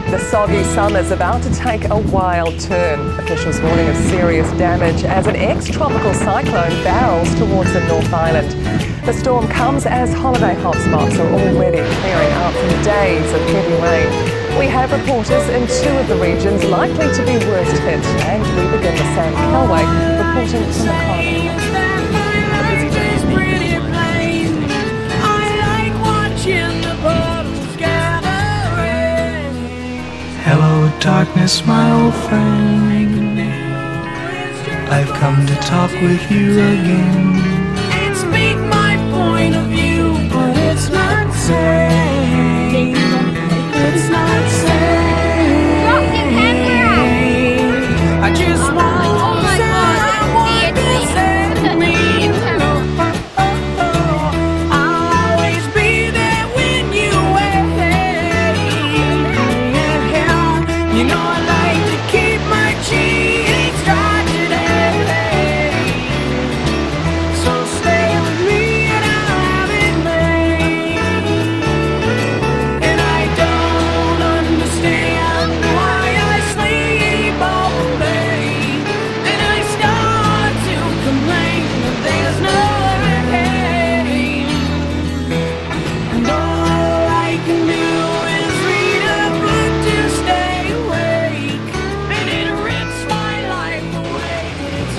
The soggy summer's about to take a wild turn. Officials warning of serious damage as an ex-tropical cyclone barrels towards the North Island. The storm comes as holiday hotspots are already clearing up from days of heavy rain. We have reporters in two of the regions likely to be worst hit, and we begin with Sam Kelway reporting from the Kerr-Bell. Hello darkness, my old friend, I've come to talk with you again. And speak my point of view, but it's not safe. It's not safe. I just want someone to send me. I'll always be there when you wait. You know I like to keep my cheeks dry today. So stay with me and I'll have it made. And I don't understand why I sleep all day. And I start to complain that there's no rain. And all I can do is read a book to stay awake. And it rips my life away. It's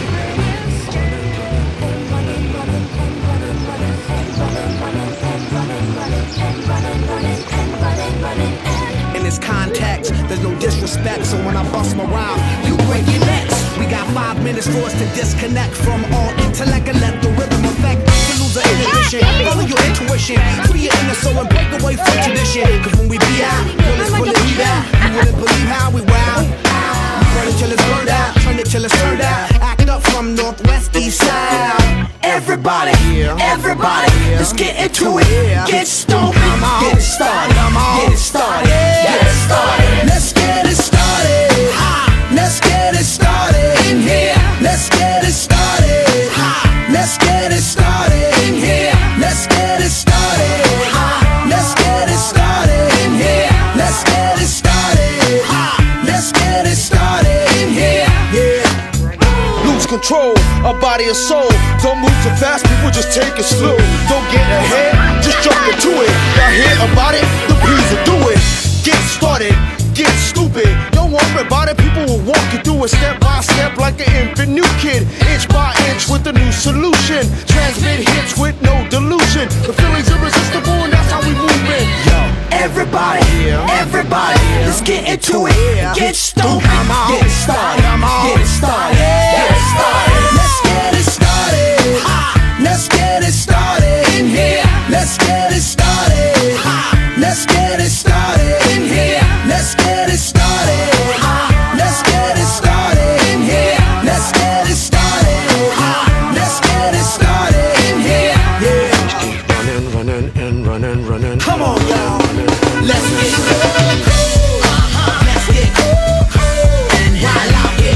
In this context, there's no disrespect, so when I bust my rhyme, you break your necks. We got 5 minutes for us to disconnect from all intellect and let the rhythm affect. To lose the inhibition, follow your intuition, free your inner soul and break away from tradition. Cause when we be out, bullets will leave out. You wouldn't believe how we wow. Burn it till it's burned out, turn it till it's turned out. Act up from northwest, east side. Everybody, everybody, let's get into it. Get stoked, get it started, get it started, get it started. Let's get it started. Let's get it started in here. Let's get it started. Let's get it started in here. Let's get it started. Let's get it started in here. Let's get it started. Let's get it started in here. Yeah. Lose control of body and soul. Don't move too fast, people just take it slow. Don't get ahead, just jump into it. Y'all hear about it? The P's will do it. Get started, get stupid. Don't worry about it, people will walk you through it step by step like an infant new kid. Inch by inch with a new solution. Transmit hits with no delusion. The feeling's irresistible and that's how we move it. Yo, everybody, everybody, let's get into it. Get stupid, get it started, get it started, get it started. Let's get it started. Let's get it started in here. Let's get it started. Let's get it started in here. Let's get it started. Let's get it started in here. Let's get it started. Let's get it started in here. Yeah. running, running, and running, running. Come on, y'all. Let's get cool. Let's get cool. And while out here.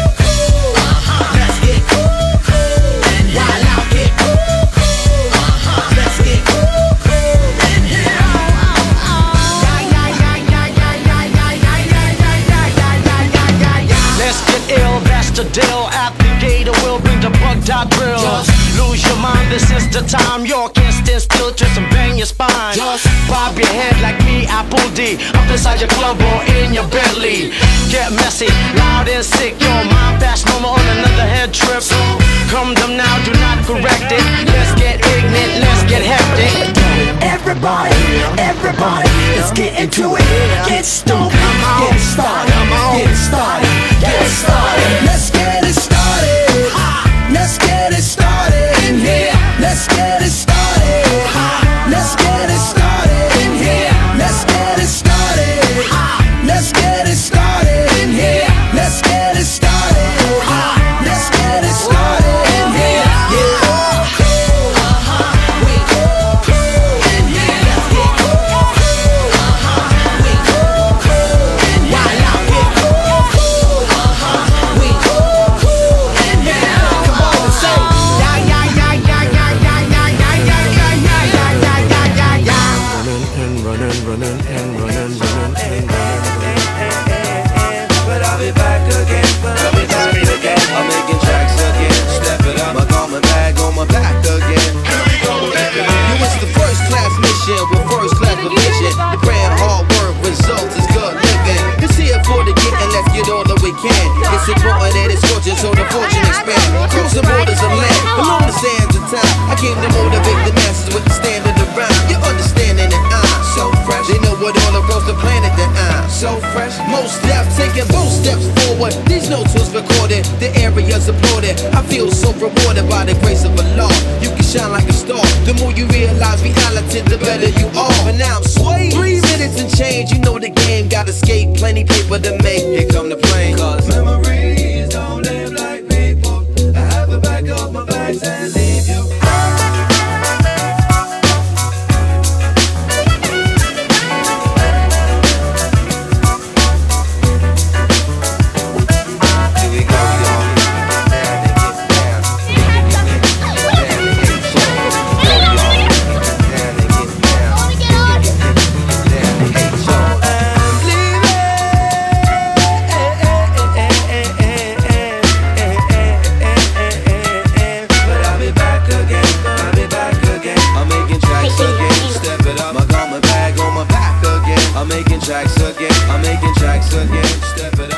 Let's get cool. And while out here. Let's get cool. And here. Let's get ill, that's the deal. Applicator will bring the bug-dot drill. Lose your mind, this is the time. You can't stand still, twist and bang your spine. Bob your head like me, Apple D. Up inside your club or in your Bentley. Get messy, loud and sick. Your mind fast, normal on another head trip. Come them now, do not correct it. Let's get ignorant, let's get hectic. Everybody, everybody, let's get into it. Get stoked, get it started, get it started, get it started. Let's get it started. Let's get it started in here. Let's get it started. Let's get it started in here. Let's get it started. Let's get it started in here. Let's get it started. Let's get it started in here. so fresh. Most deaf, taking both steps forward. These notes was recorded, the area's applauded. I feel so rewarded by the grace of Allah. You can shine like a star. The more you realize reality, the better you are. But now I'm swayed. 3 minutes and change, you know the game. Got escape, plenty paper to make. Here come the plane. Cause memories don't live like people. I have to back up my bags and leave you. I'm making tracks again, step it up.